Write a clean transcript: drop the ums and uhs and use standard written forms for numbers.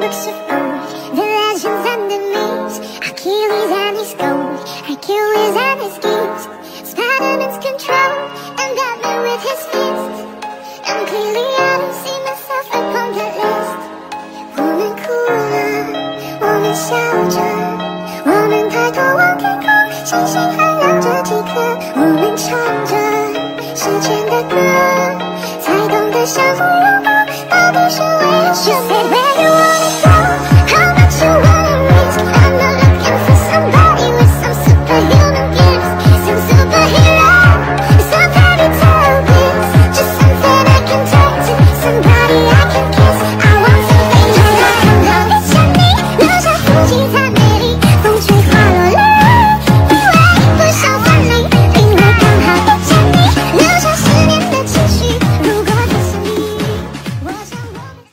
books of old, the legends and the myths, Achilles and his gold, Hercules and his gifts, Spider-Man's control, and Batman with his fists. And clearly I don't see myself upon that list. Woman cooler, woman 笑着，我们抬头望天空，星星还亮着几颗，我们唱着时间的歌，才懂得相互拥抱到底是为了什么。